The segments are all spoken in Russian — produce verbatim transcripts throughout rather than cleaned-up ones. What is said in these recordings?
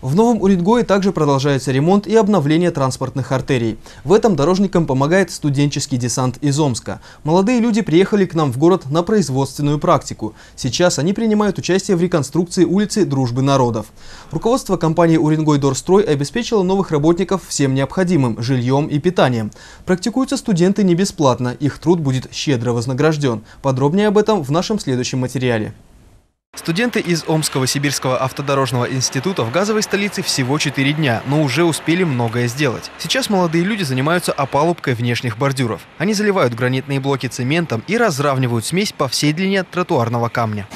В Новом Уренгое также продолжается ремонт и обновление транспортных артерий. В этом дорожникам помогает студенческий десант из Омска. Молодые люди приехали к нам в город на производственную практику. Сейчас они принимают участие в реконструкции улицы Дружбы народов. Руководство компании «Уренгойдорстрой» обеспечило новых работников всем необходимым – жильем и питанием. Практикуются студенты не бесплатно, их труд будет щедро вознагражден. Подробнее об этом в нашем следующем материале. Студенты из Омского сибирского автодорожного института в газовой столице всего четыре дня, но уже успели многое сделать. Сейчас молодые люди занимаются опалубкой внешних бордюров. Они заливают гранитные блоки цементом и разравнивают смесь по всей длине тротуарного камня.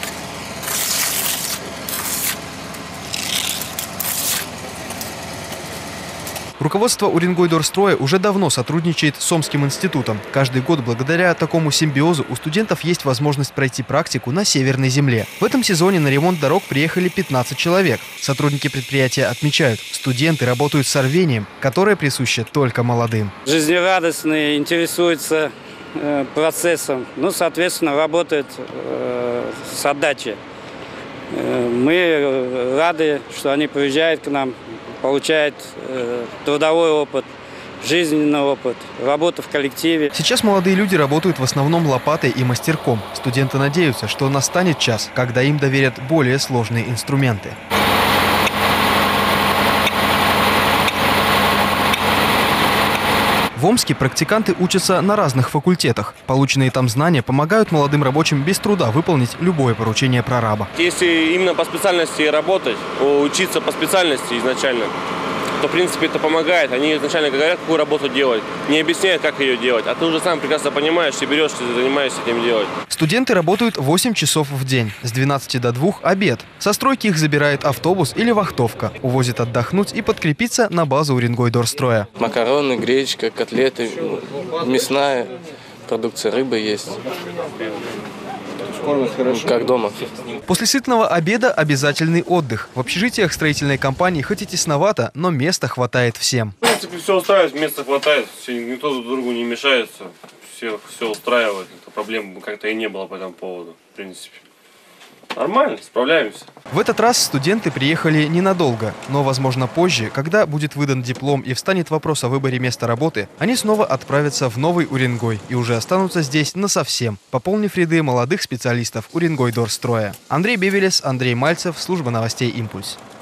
Руководство Уренгойдорстроя уже давно сотрудничает с Омским институтом. Каждый год благодаря такому симбиозу у студентов есть возможность пройти практику на Северной земле. В этом сезоне на ремонт дорог приехали пятнадцать человек. Сотрудники предприятия отмечают, студенты работают с рвением, которое присуще только молодым. Жизнерадостные, интересуются э, процессом, ну, соответственно, работают э, с отдачей. Э, мы рады, что они приезжают к нам, получает э, трудовой опыт, жизненный опыт, работа в коллективе. Сейчас молодые люди работают в основном лопатой и мастерком. Студенты надеются, что настанет час, когда им доверят более сложные инструменты. В Омске практиканты учатся на разных факультетах. Полученные там знания помогают молодым рабочим без труда выполнить любое поручение прораба. Если именно по специальности работать, учиться по специальности изначально, то, в принципе, это помогает. Они изначально говорят, какую работу делать, не объясняют, как ее делать. А ты уже сам прекрасно понимаешь, и берешь, и занимаешься этим делать. Студенты работают восемь часов в день. С двенадцати до двух – обед. Со стройки их забирает автобус или вахтовка. Увозит отдохнуть и подкрепиться на базу Уренгойдорстроя. Макароны, гречка, котлеты, мясная продукция, рыба есть. Как дома. После сытного обеда обязательный отдых. В общежитиях строительной компании хоть и тесновато, но места хватает всем. В принципе, все устраивает, места хватает, все, никто друг другу не мешается, все, все устраивает. Проблем как-то и не было по этому поводу, в принципе. Нормально, справляемся. В этот раз студенты приехали ненадолго, но, возможно, позже, когда будет выдан диплом и встанет вопрос о выборе места работы, они снова отправятся в Новый Уренгой и уже останутся здесь насовсем, пополнив ряды молодых специалистов Уренгойдорстроя. Андрей Бевелес, Андрей Мальцев, служба новостей «Импульс».